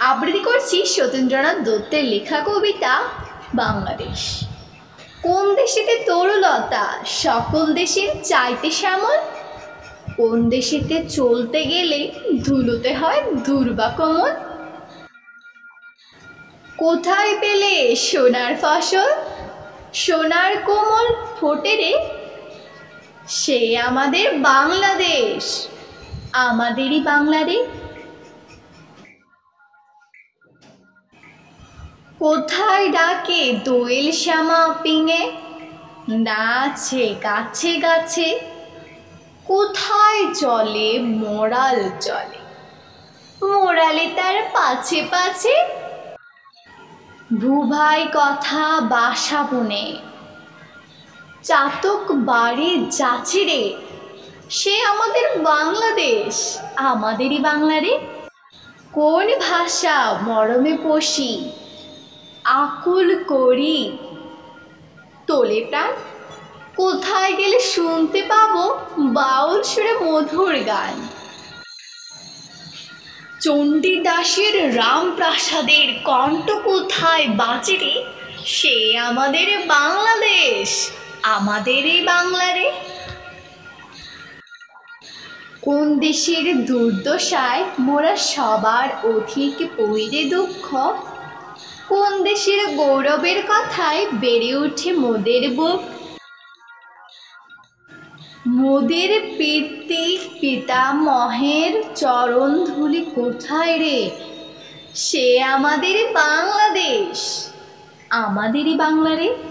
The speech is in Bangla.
আবৃত্তি করছি সতীন্দ্রনাথ দত্তের লেখা কবিতা বাংলাদেশ। কোন দেশেতে তরুলতা সকল দেশের চাইতে শ্যামল, কোন দেশেতে চলতে গেলে ধুলোতে হয় দুর্বা কোমল। কোথায় পেলে সোনার ফসল, সোনার কোমল ফোটে রে, সে আমাদের বাংলাদেশ, আমাদেরই বাংলা রে। কোথায় ডাকে দোয়েল শ্যামা পিঙে, নাচে গাছে গাছে, কোথায় চলে মোরাল চলে, মোরালে তার পাছে পাছে। ভুভাই কথা বাসা বনে, চাতক বাড়ি যাচ্ছে রে, সে আমাদের বাংলাদেশ, আমাদেরই বাংলা রে। কোন ভাষা মরমে পশি, আকুল করি তোলে প্রাণ, কোথায় গেলে শুনতে পাবো বাউল সুরে মধুর গান। চণ্ডীদাসের রামপ্রাসাদের কণ্ঠ কোথায় বাজে রে, সে আমাদের বাংলাদেশ, আমাদেরই বাংলা রে। কোন দেশের দুর্দশায় মোরা সবার অধিক পইরে দুঃখ, কোন দেশের গৌরবের কথায় বেড়ে ওঠে মোদের বুক। মোদের পিতৃ পিতামহের চরণ ধুলি কোথায় রে, সে আমাদের বাংলাদেশ, আমাদেরই বাংলা রে।